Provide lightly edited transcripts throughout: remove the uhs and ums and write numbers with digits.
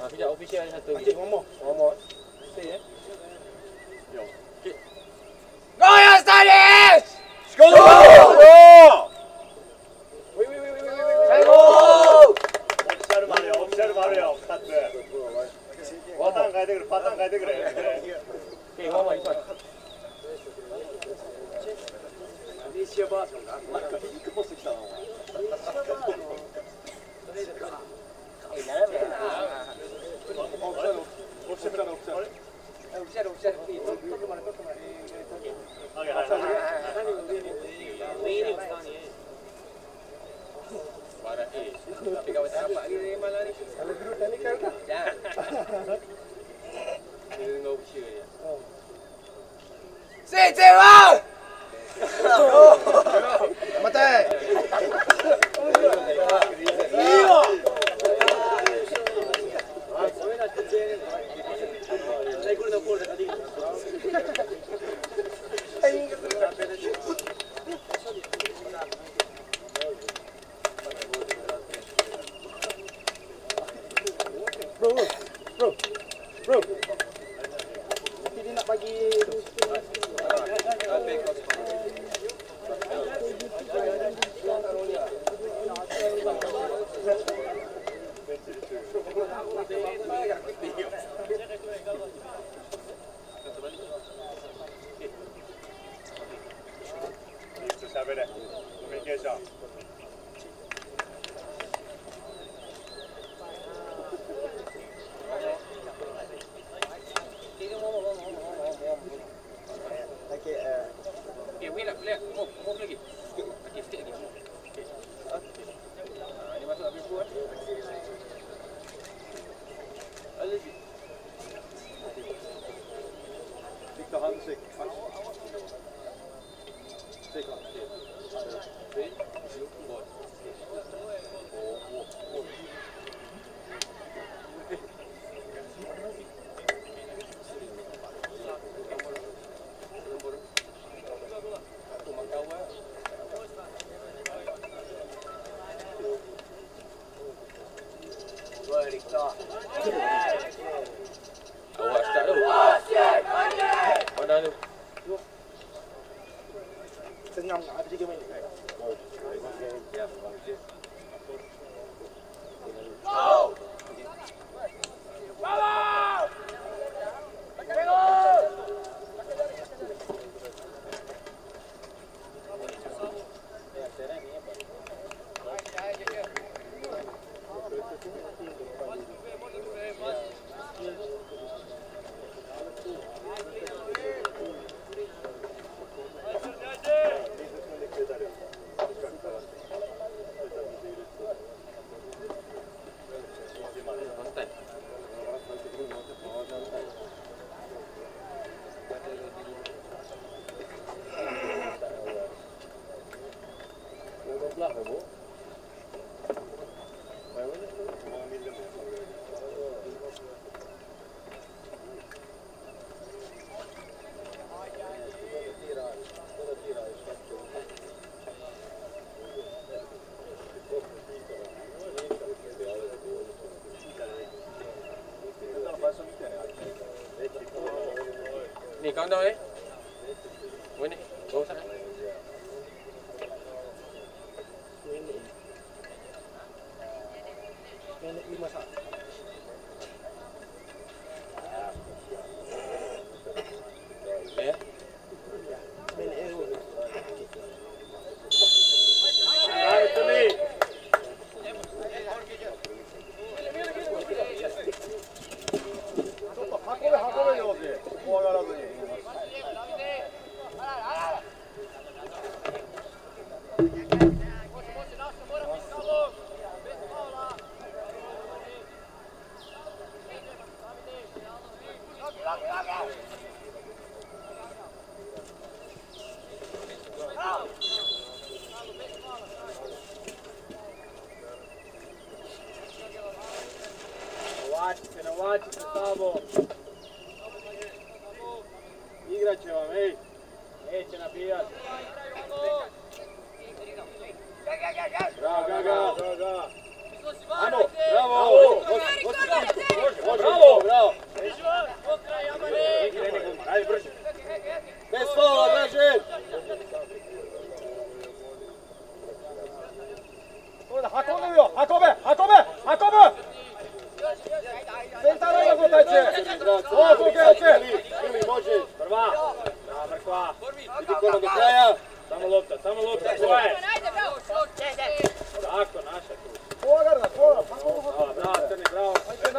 Sekejap, official ada satu. Okey, one more. Stay Yo. Okey. Go your studies! Skål! Wait. Observe Mario. Pattern変えてくれ。 Okay, one more, this one. 西バージョンが。 なんかいいコース来たな、お前。 Tapi kawan tak dapat ke malam ni? Kalau dulu technical kan? Jangan. Dia dengar official je. 3, 2, 1! Matei! Bro. Nanti dia nak bagi Okay, wait lah, move lagi. Okay, sikit lagi. Okay. Ini masuk habis tu kan. Lagi. Victor handshake. Shake hand. Three, two, one. Awak start tu. Mana tu? senyum nak habis 3 minit. Ni kawan dah Mana ni? Bawa sana. Minit 5 saat. Ya. Minit itu. Hvatite tamo. Igrat će vam, ej. Neće nabijat. Bravo, Gaga. Ajmo, bravo! Bravo! Ajde, brže! Bez faula, Dražen! Hakome! Centara ima gotajče! Ili možeš! Prva! Mrkva! Vidi kola do kraja! Samo lopta, tvoje! Tako, naša tu! Bravo, Crni, bravo!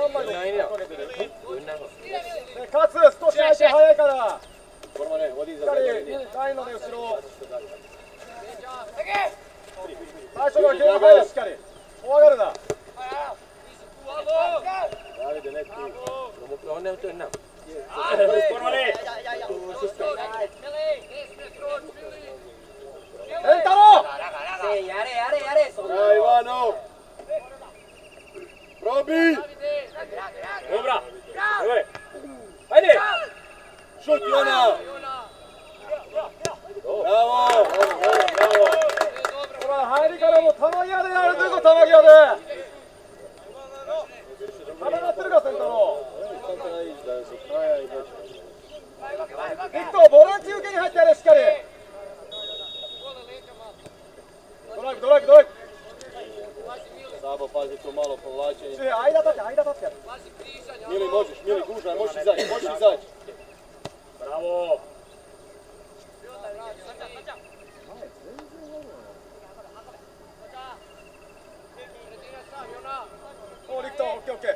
Kacu, 少し相手早いから！しっかりラインの後ろ。最初からゲーム入る、しっかり。怖がるな。エンタロー！イワノ！ロビー！Dobra! Hajde! Šut, Jona! Bravo! Bravo! 入りからも球際でやるということ、球際で！体なってるか、センターの！一個、ボランチ受けに入ってやれ、しっかり！ドライブ！Sabo, pazi tu malo povlačenje. Ajde tati. Mili, možeš izaći. Bravo! O, Likto, okej.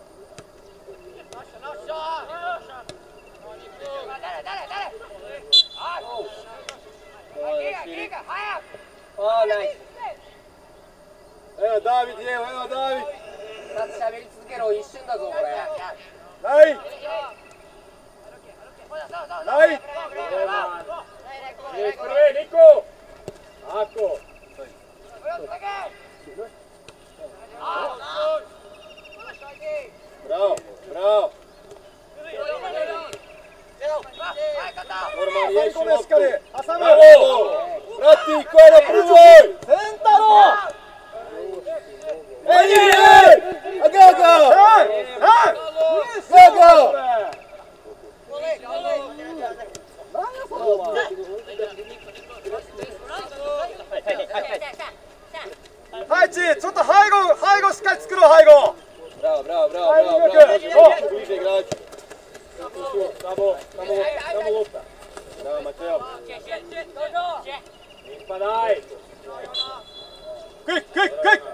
Oh, nice. Evo David, evo David! Sad喋り続けろ、一瞬だぞこれ。 ない！Niko! Ako! Bravo! Normalno, ješi loptu! Bravo! Prati, ko je na prvoj! Centaro! Ej! Agaga! Agaga! Hajči, ちょっと背後しっかり作ろう、背後。Bravo. Bliže igrači. Samo lopta. Bravo, Mateo. Ispadaj. Quick.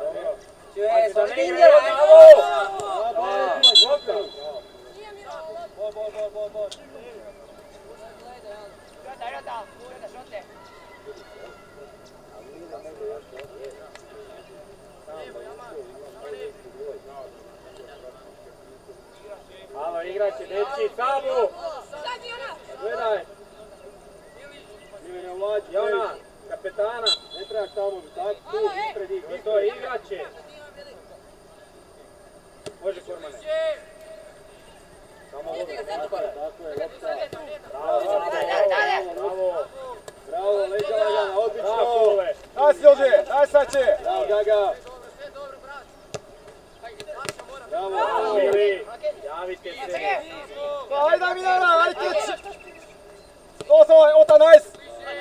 Malo igrači, dečki, Sabu! Gledaj! Jona, kapetana! Ne trebaš tamo, tako, tu, ispred ih, to je igrače! Može, Kormane! Samo lopta, tako je, lopta! Bravo, leđa lagana, odlično! Daj si Jože, daj Sače! Bravo, Gaga! Bravo, Mili! Javite se! Ajde, Minara, ajde!そう、Ota, nice!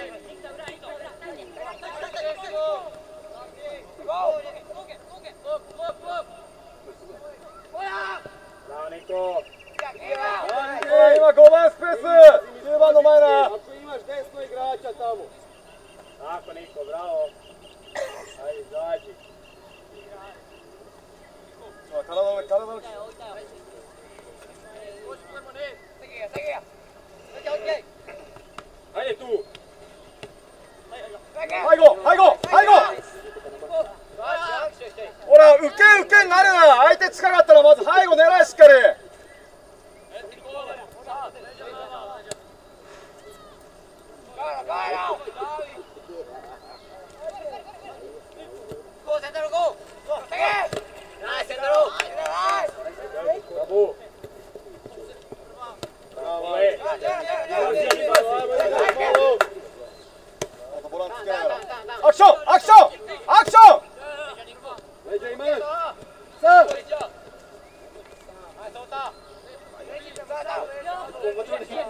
Bravo, Niko! Ima 5番スペース !9 番の前な! Ako imaš 10 igrača tamo! Tako, Niko, bravo! Ajde, izađi! 体の上 Ajde tu!背後ほら、受けになるな相手近かったらまず背後狙いしっかり